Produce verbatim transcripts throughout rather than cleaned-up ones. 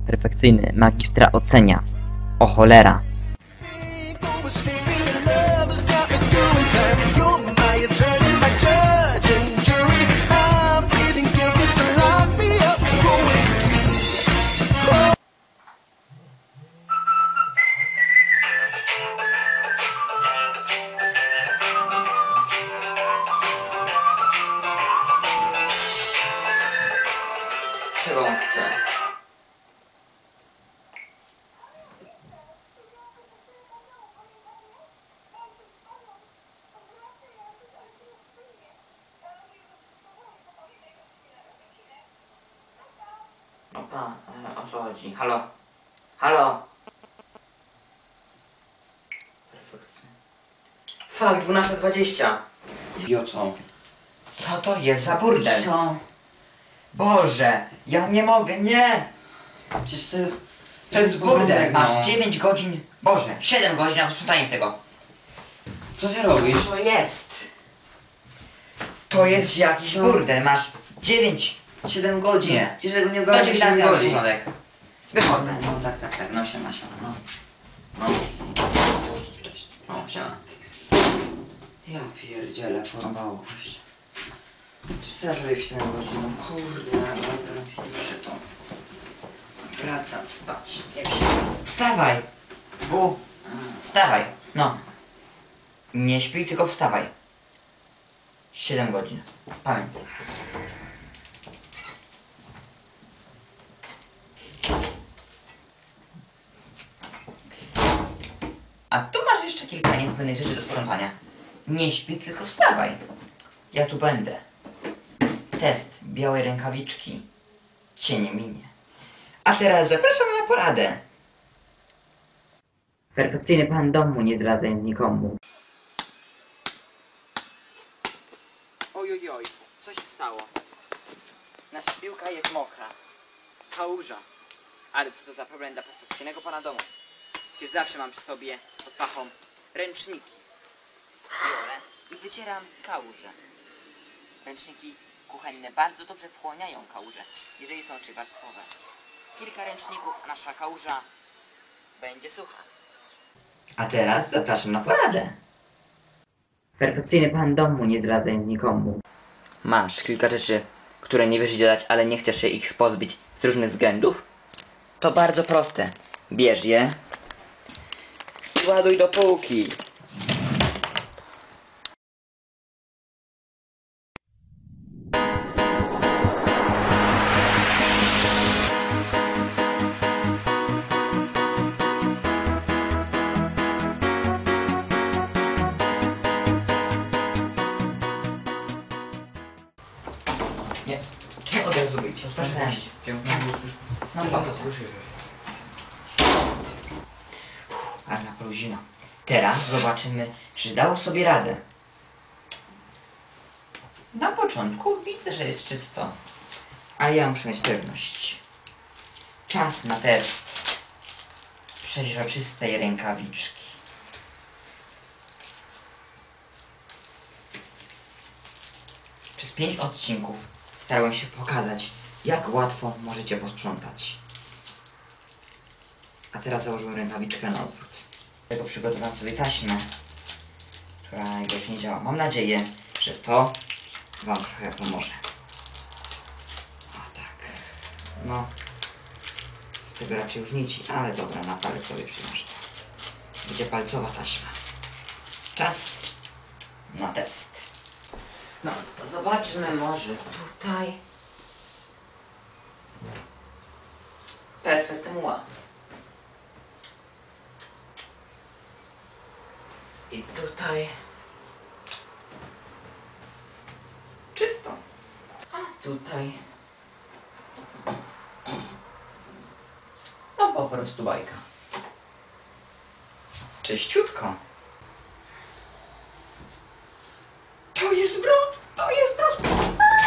Perfekcyjny magistra ocenia. O cholera. Czego on chce? Opa, e, o co chodzi? Halo? Halo? Perfekcyjnie. Fakt, dwunasta dwadzieścia. Idioto. Co to jest za burdel? Co? Boże, ja nie mogę, nie! Przecież to, to jest burdel, masz dziewięć godzin, Boże, siedem godzin na posprzątanie tego. Co ty robisz? To jest. To jest jakiś burdel, masz dziewięć, siedem godzin. Nie, przecież tego nie ogarniesz. Do dziewiętnastu godzin. Porządek. Wychodzę. No tak, tak, tak, no siema, siema, no. No. Cześć. No, siema. Ja pierdzielę, porąbało gościa. Co ja zrobię w siedem godzin? No kurde, muszę to. Wracam spać. Jak się... Wstawaj! Bu! Wstawaj! No. Nie śpij, tylko wstawaj. siedem godzin. Pamiętaj. A tu masz jeszcze kilka niezbędnych rzeczy do sprzątania. Nie śpij, tylko wstawaj. Ja tu będę. Test białej rękawiczki cię nie minie. A teraz zapraszam na poradę. Perfekcyjny pan domu, nie zdradzając nikomu. Ojojoj, co się stało? Nasza piłka jest mokra. Kałuża. Ale co to za problem dla perfekcyjnego pana domu? Przecież zawsze mam przy sobie pod pachą ręczniki. Biorę i wycieram kałużę. Ręczniki kuchenne bardzo dobrze wchłaniają kałużę, jeżeli są trzywarstwowe. Kilka ręczników, a nasza kałuża będzie sucha. A teraz zapraszam na poradę. Perfekcyjny pan domu, nie zdradzając nikomu. Masz kilka rzeczy, które nie wiesz dodać, ale nie chcesz się ich pozbyć z różnych względów? To bardzo proste. Bierz je i ładuj do półki. Nie, to od razu wyjść. Proszę, no już, już, już. Arna prozina. Teraz zobaczymy, czy dało sobie radę. Na początku widzę, że jest czysto. Ale ja muszę mieć pewność. Czas na test przeźroczystej rękawiczki. Przez pięć odcinków starałem się pokazać, jak łatwo możecie posprzątać. A teraz założyłem rękawiczkę na odwrót. Dlatego przygotowałem sobie taśmę, która najgorsze nie działa. Mam nadzieję, że to wam trochę pomoże. O tak. No. Z tego raczej już nici, ale dobra, na palec sobie przynoszę. Będzie palcowa taśma. Czas na test. No, to zobaczmy może tutaj. Perfekt moi. I tutaj czysto. A tutaj no po prostu bajka. Czyściutko. To jest brud! To jest brud!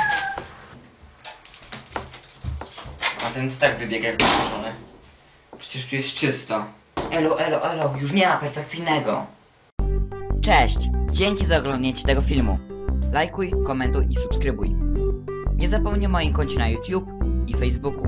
A ten tak wybiega jak zaproszony. Przecież tu jest czysto. Elo, elo, elo, już nie ma perfekcyjnego. Cześć! Dzięki za oglądnięcie tego filmu. Lajkuj, komentuj i subskrybuj. Nie zapomnij o moim koncie na YouTube i Facebooku.